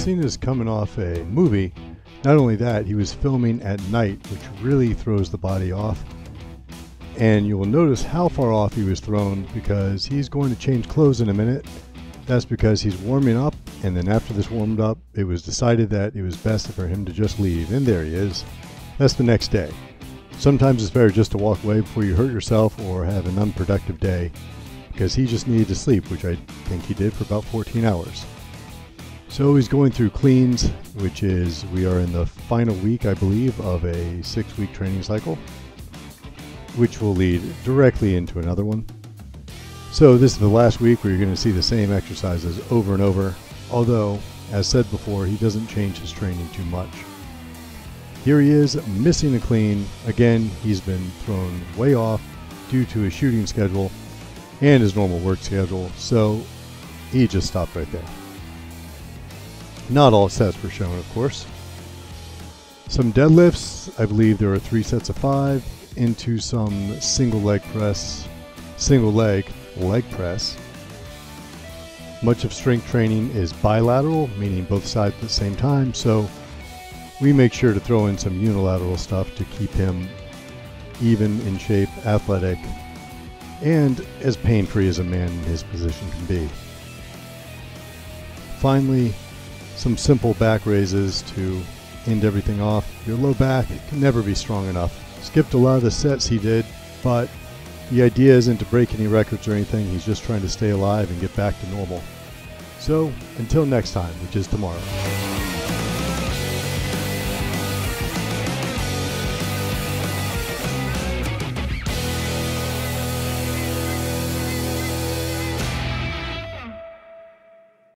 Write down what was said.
Cena's coming off a movie. Not only that, he was filming at night, which really throws the body off. And you will notice how far off he was thrown because he's going to change clothes in a minute. That's because he's warming up, and then after this warmed up, it was decided that it was best for him to just leave. And there he is. That's the next day. Sometimes it's better just to walk away before you hurt yourself or have an unproductive day, because he just needed to sleep, which I think he did for about 14 hours. So he's going through cleans, which is, we are in the final week, I believe, of a 6-week training cycle, which will lead directly into another one. So this is the last week where you're going to see the same exercises over and over, although, as said before, he doesn't change his training too much. Here he is, missing a clean. Again, he's been thrown way off due to his shooting schedule and his normal work schedule, so he just stopped right there. Not all sets were shown, of course. Some deadlifts, I believe there are 3 sets of 5, into some single leg press. Much of strength training is bilateral, meaning both sides at the same time, so we make sure to throw in some unilateral stuff to keep him even, in shape, athletic, and as pain-free as a man in his position can be. Finally, some simple back raises to end everything off. Your low back can never be strong enough. Skipped a lot of the sets he did, but the idea isn't to break any records or anything. He's just trying to stay alive and get back to normal. So, until next time, which is tomorrow.